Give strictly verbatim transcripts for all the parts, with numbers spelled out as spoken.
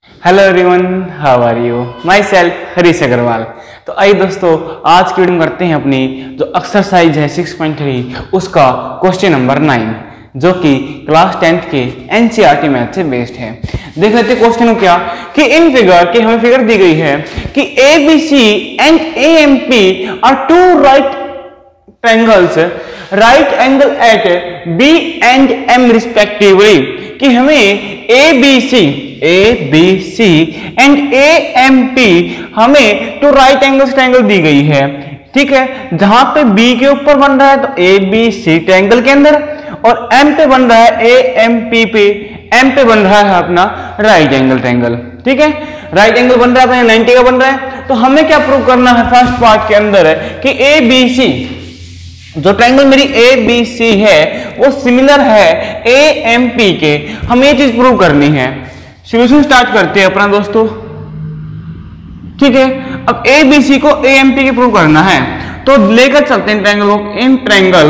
Hello everyone, how are you? माई सेल्फ हरीश अग्रवाल। तो आइए दोस्तों, आज की वीडियो में करते हैं अपनी जो एक्सरसाइज है सिक्स पॉइंट थ्री उसका क्वेश्चन नंबर नाइन, जो कि क्लास टेंथ के एनसीईआरटी मैथ से बेस्ड है। देख लेते हैं क्वेश्चन को क्या कि इन फिगर की हमें फिगर दी गई है कि A B C and A M P are two right triangles right angle at B and M respectively, कि हमें A B C A B C and A M P हमें two right angles triangle दी गई है। ठीक है, जहां पे बी के ऊपर बन रहा है तो ए बी सी ट्रायंगल के अंदर, और एम पे बन रहा है ए एम पी पे एम पे बन रहा है अपना राइट एंगल ट्रायंगल। ठीक है, राइट एंगल बन रहा है नाइंटी का बन रहा है। तो हमें क्या प्रूव करना है फर्स्ट पार्ट के अंदर है कि ए बी सी जो ट्रायंगल मेरी ए बी सी है वो सिमिलर है ए एम पी के। हमें ये चीज प्रूव करनी है। सॉल्यूशन स्टार्ट करते हैं अपना दोस्तों। ठीक है, अब ए बी सी को ए एम पी के प्रूव करना है तो लेकर चलते हैं ट्रायंगल को। In triangle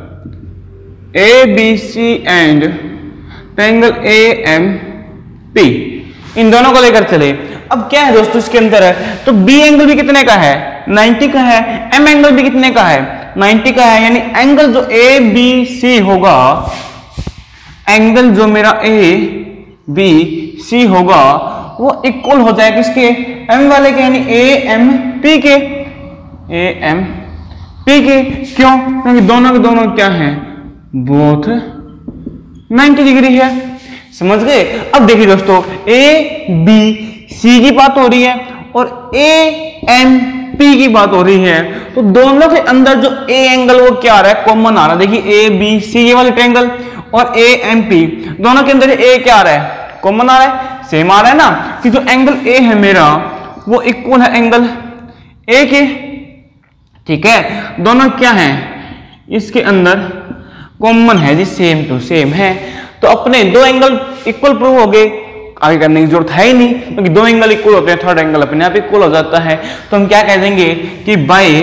A B C and triangle A M P, इन दोनों को लेकर चले। अब क्या है दोस्तों इसके अंदर है तो बी एंगल भी कितने का है, नाइंटी का है। एम एंगल भी कितने का है, नाइंटी का है। यानी एंगल जो ए बी सी होगा, एंगल जो मेरा ए बी सी होगा वो इक्वल हो जाएगा किसके, एम वाले के, यानी ए एम पी के। ए एम पी के क्यों? क्योंकि दोनों के दोनों क्या हैं, बोथ नाइंटी डिग्री है। समझ गए? अब देखिए दोस्तों, ए बी सी की बात हो रही है और ए एम पी की बात हो रही है, तो दोनों के अंदर जो ए एंगल वो क्या आ रहा है, कॉमन आ रहा है। देखिए ए बी सी ये वाले ट्रायंगल और ए एम पी दोनों के अंदर ए क्या आ रहा है, कॉमन आ रहा है, सेम आ रहा है ना, कि जो एंगल ए है मेरा वो इक्वल है एंगल ए के। ठीक है, दोनों क्या है इसके अंदर कॉमन है जी, सेम टू सेम है। तो अपने दो एंगल इक्वल प्रूव हो गए, आगे करने की जरूरत है ही नहीं, क्योंकि दो एंगल इक्वल होते हैं, थर्ड एंगल अपने आप इक्वल हो जाता है। तो हम क्या कह देंगे कि बाय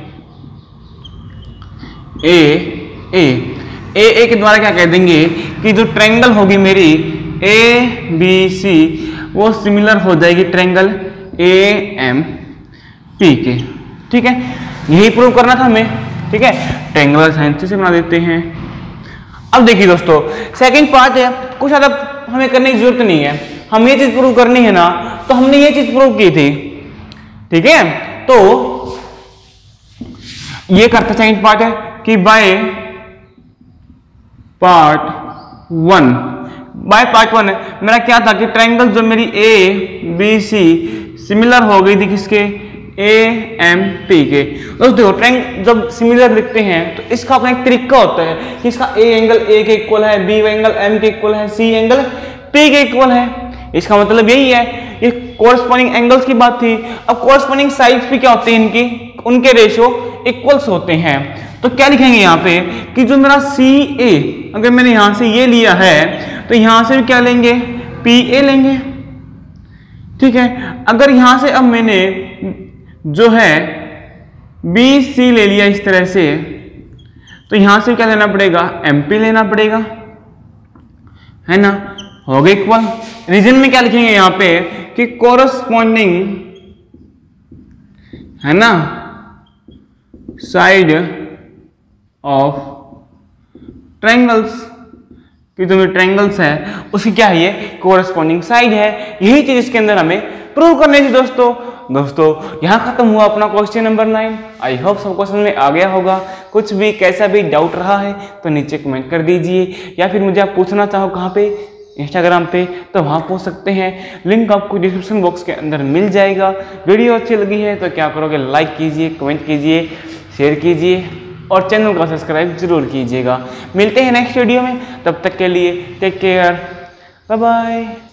ए ए ए ए के द्वारा क्या कह देंगे कि जो ट्रायंगल होगी मेरी ए बी सी वो सिमिलर हो जाएगी ट्रायंगल ए एम पी के। ठीक है, यही प्रूव करना था हमें। ठीक है, ट्रायंगल साइन से बना देते हैं। अब देखिए दोस्तों, सेकंड पार्ट है, कुछ ज्यादा हमें करने की जरूरत नहीं है। हम ये चीज प्रूव करनी है ना, तो हमने ये चीज प्रूव की थी। ठीक है, तो ये करता सेकंड पार्ट है कि by part one, by part one मेरा क्या था कि ट्रायंगल जो मेरी ए बी सी सिमिलर हो गई थी किसके, ए एम पी के। दोस्तों देखो, ट्रायंगल जब सिमिलर लिखते हैं तो इसका अपना एक तरीका होता है कि इसका ए एंगल ए के इक्वल है, बी एंगल एम के इक्वल है, सी एंगल पी के इक्वल है। इसका मतलब यही है, ये कोरस्पॉन्डिंग एंगल्स की बात थी। अब कोरस्पॉन्डिंग साइड्स भी क्या होते हैं इनकी, उनके रेशियो इक्वल्स होते हैं। तो क्या लिखेंगे यहाँ पे कि जो मेरा सी ए, अगर मैंने यहां से ये लिया है तो यहां से भी क्या लेंगे, पी ए लेंगे। ठीक है, अगर यहां से अब मैंने जो है बी सी ले लिया इस तरह से, तो यहां से क्या लेना पड़ेगा, एम पी लेना पड़ेगा, है ना, हो गए इक्वल। रीजन में क्या लिखेंगे यहाँ पे कि कोरस्पॉन्डिंग, है ना, साइड ऑफ ट्रायंगल्स, कि जो ट्रायंगल्स है उसकी क्या है, ये कोरस्पॉन्डिंग साइड है। यही चीज इसके अंदर हमें प्रूव करनी थी दोस्तों। दोस्तों यहाँ खत्म हुआ अपना question number nine. I hope सब क्वेश्चन में आ गया होगा। कुछ भी कैसा भी डाउट रहा है तो नीचे कमेंट कर दीजिए, या फिर मुझे आप पूछना चाहो कहाँ पे, इंस्टाग्राम पे, तो वहाँ पूछ सकते हैं। लिंक आपको डिस्क्रिप्शन बॉक्स के अंदर मिल जाएगा। वीडियो अच्छी लगी है तो क्या करोगे, लाइक कीजिए, कमेंट कीजिए, शेयर कीजिए और चैनल को सब्सक्राइब जरूर कीजिएगा। मिलते हैं नेक्स्ट वीडियो में, तब तक के लिए टेक केयर, बाय बाय।